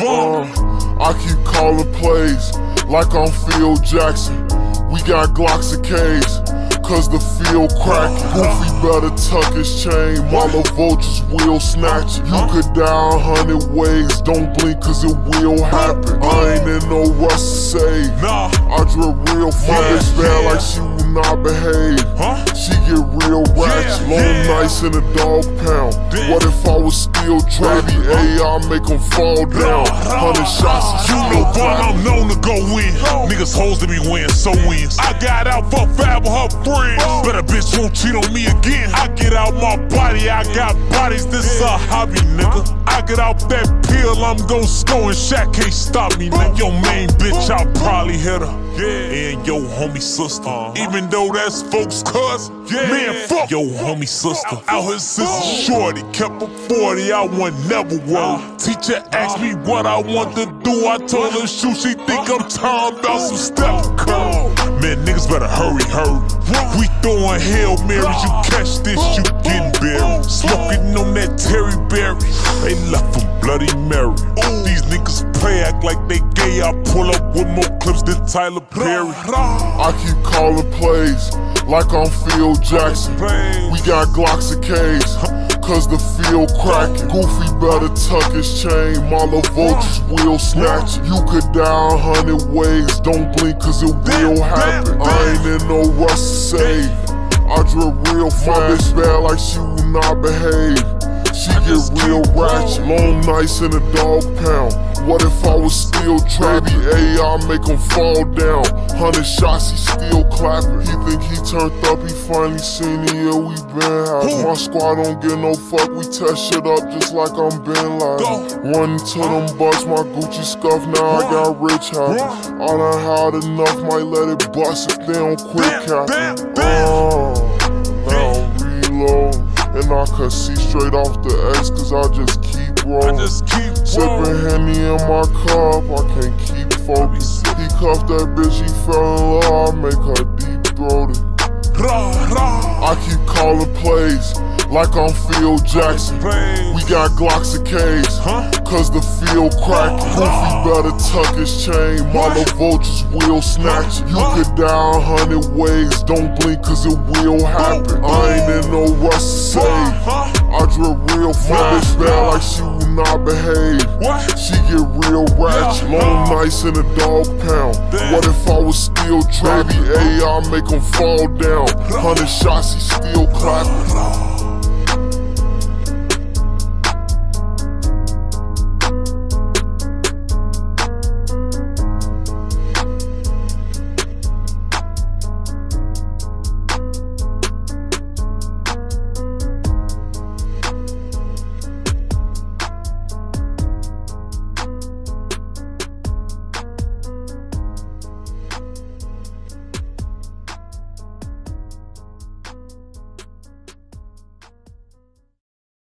I keep calling plays like I'm Phil Jackson. We got Glocks and K's, cause the field crackin'. Goofy better tuck his chain, Marlo vultures will snatch it. You could die 100 ways, don't blink cause it will happen. I ain't in no rush to save, I drill real fun. My bitch bad like she will not behave. She get real ratchet, long nights in a dog pound. What if I was still trappy? I'll make them fall down. 100 shots, you know I'm known to go in. Niggas hoes to be win, so wins. I got out for Fab with her friends. But a bitch won't cheat on me again. I get out my body, I got bodies, this a hobby, nigga. I get out that pill, I'm gon' score and Shaq can't stop me, nigga. Your main bitch, I'll probably hit her. And yo homie sister, even though that's folks' cousin. Man, fuck yo homie sister. Out her sister shorty, kept her 40, I want never worry. Teacher asked me what I want to do, I told her shoot, she think I'm talking about some Steph Curry. Man, niggas better hurry. We throwing Hail Marys, you catch this, you getting buried. Smoking on that Terry Berry, they left from Bloody Mary. These niggas play, act like they gay, I pull up with more clips than Tyler Perry. I keep calling plays like I'm Phil Jackson. We got Glocks and K's, cause the field crackin'. Goofy better tuck his chain, Marlo vultures will snatch it. You could die 100 ways, don't blink cause it will happen. I ain't in no rush to save, I drill real fast. My bitch bad like she will not behave. She get real ratchet, long nights in a dog pound. What if I was still trappy? I'll make him fall down. 100 shots, he still clapping. He think he turned up, he finally seen it, yeah, we been high. My squad don't get no fuck, we test shit up just like I'm Bin Laden. Run to them bucks, my Gucci scuff, now I got rich house. I done had enough, might let it bust if they don't quit capping. Now reload. And I could see straight off the X, cause I just keep rolling. Sippin' Henny in my cup, I can't keep focused. He cuffed that bitch, he fell in love, I make her deep-throated. I keep calling plays like I'm Phil Jackson. We got Glocks and K's, cause the field crackin'. Goofy better tuck his chain, Marlo vultures will snatch it. You could die 100 ways, don't blink cause it will happen. I ain't in no rush to save, I drill real fast. My bitch bad like she will not behave. She get real ratchet, long nights in a dog pound. What if I was still trappy? I'll make him fall down. 100 shots, he still clapping.